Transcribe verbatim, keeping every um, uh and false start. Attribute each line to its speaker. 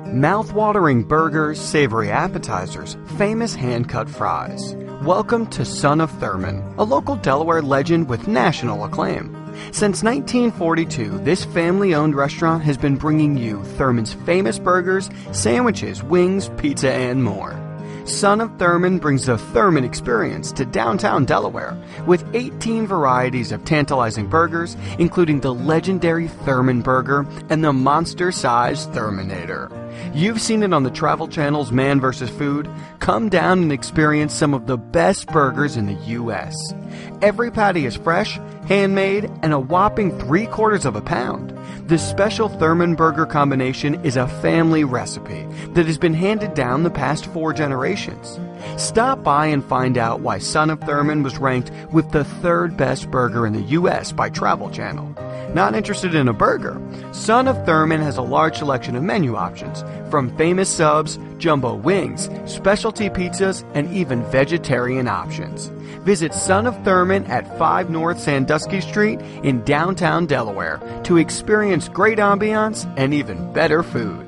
Speaker 1: Mouth-watering burgers, savory appetizers, famous hand-cut fries. Welcome to Son of Thurman, a local Delaware legend with national acclaim. Since nineteen forty-two, this family-owned restaurant has been bringing you Thurman's famous burgers, sandwiches, wings, pizza, and more. Son of Thurman brings the Thurman experience to downtown Delaware with eighteen varieties of tantalizing burgers, including the legendary Thurman burger and the monster-sized Thurmanator. You've seen it on the Travel Channel's Man versus. Food. Come down and experience some of the best burgers in the U S Every patty is fresh, handmade, and a whopping three quarters of a pound. The special Thurman burger combination is a family recipe that has been handed down the past four generations. Stop by and find out why Son of Thurman was ranked with the third best burger in the U S by Travel Channel. Not interested in a burger? Son of Thurman has a large selection of menu options, from famous subs, jumbo wings, specialty pizzas, and even vegetarian options. Visit Son of Thurman at five North Sandusky Street in downtown Delaware to experience great ambiance and even better food.